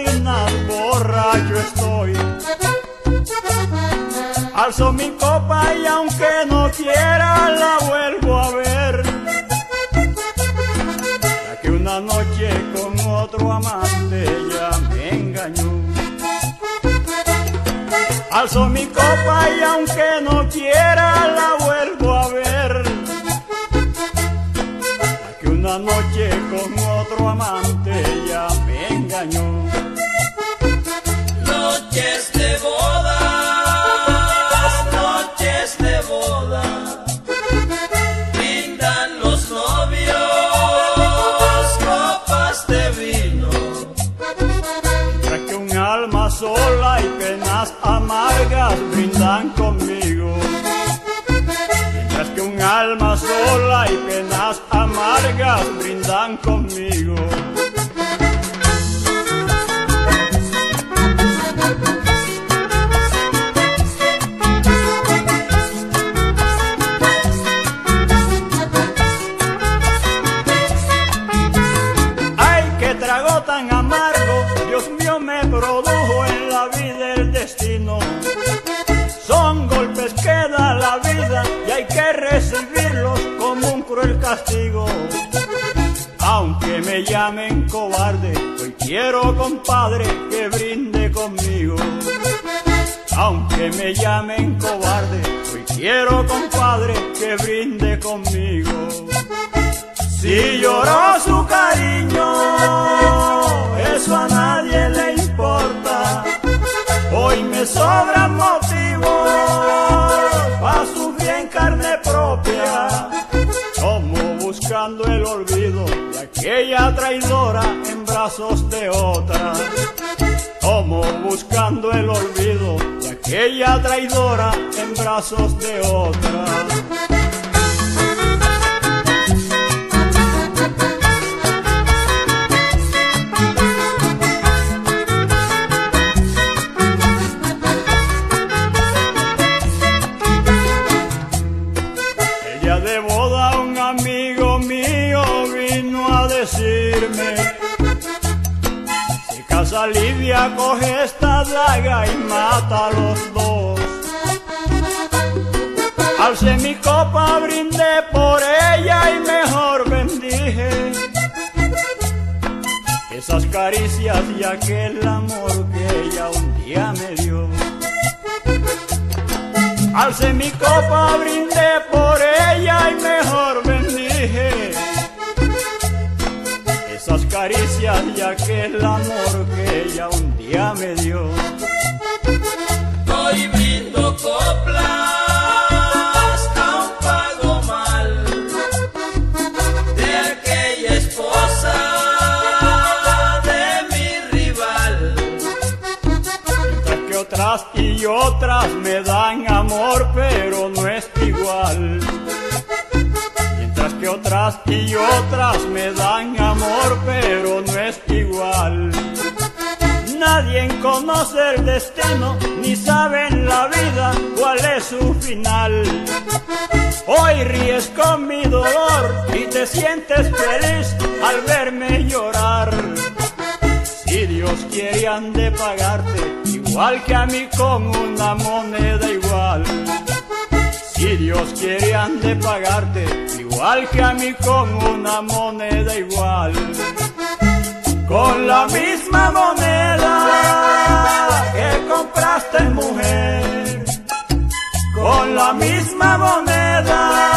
golondrinas, borracho estoy. Alzo mi copa y aunque no quiera la vuelvo a ver. Ya que una noche con otro amante ya me engañó. Alzo mi copa y aunque no quiera la vuelvo a ver. Ya que una noche con otro amante ya me engañó. Noches de boda, noches de boda, brindan los novios copas de vino. Mientras que un alma sola y penas amargas brindan conmigo. Mientras que un alma sola y penas amargas brindan conmigo. Trago tan amargo, Dios mío, me produjo en la vida el destino. Son golpes que da la vida y hay que recibirlos como un cruel castigo. Aunque me llamen cobarde, hoy quiero, compadre, que brinde conmigo. Aunque me llamen cobarde, hoy quiero, compadre, que brinde conmigo. Si lloró su cariño, eso a nadie le importa. Hoy me sobran motivos pa' sufrir en carne propia, como buscando el olvido de aquella traidora en brazos de otra. Como buscando el olvido de aquella traidora en brazos de otra. De boda un amigo mío vino a decirme: si casa Lidia coge esta daga y mata a los dos. Alcé mi copa, brindé por ella y mejor bendije esas caricias y aquel amor que ella un día me dio. Alcé mi copa, brindé por ella y mejor bendije esas caricias y aquel amor que ella un día me dio. Hoy brindo coplas a un pago mal de aquella esposa de mi rival. Mientras que otras y otras me dan amor, pero no es igual. Mientras que otras y otras me dan amor, pero no es igual. Nadie conoce el destino, ni sabe en la vida cuál es su final. Hoy ríes con mi dolor y te sientes feliz al verme llorar. Si Dios quiere han de pagarte igual que a mí con una moneda igual. Si Dios quiere han de pagarte igual que a mí con una moneda igual. Con la misma moneda que compraste, mujer, con la misma moneda